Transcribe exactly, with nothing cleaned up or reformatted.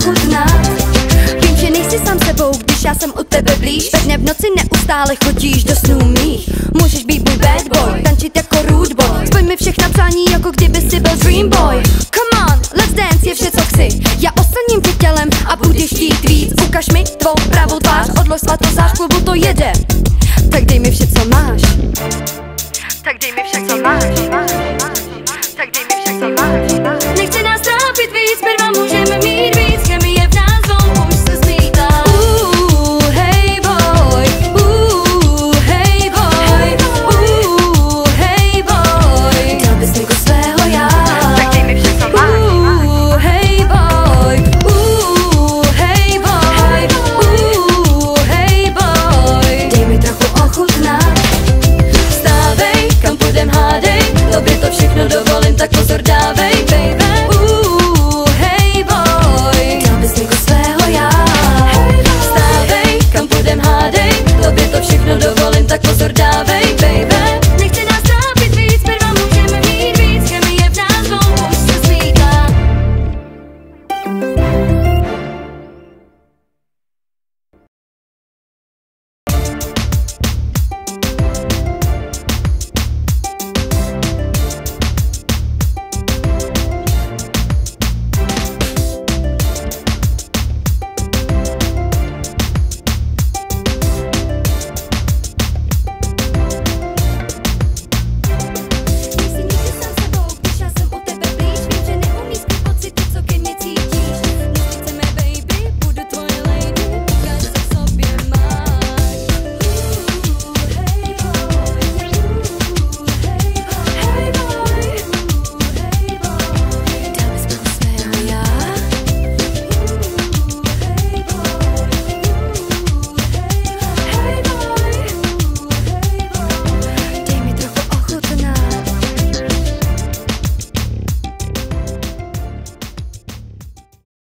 ochutnat. Vím, že nejsi sám sebou, když já jsem u tebe blíž. Ve dne v noci neustále chodíš do snů mých. Můžeš být můj bad boy, tančit jako rude boy. Splň mi všechna přání, jako kdyby si byl dream boy. Come on, let's dance je vše, co chci. Já oslním tě tělem a budeš chtít víc. Ukaž mi tvou pravou tvář, odlož svatozář, klubu to jede. Tak dej mi vše, co máš. Tak dej mi vše, co máš. Tak dej mi vše, co máš. Nechci nás trápit víc, my dva můžeme mít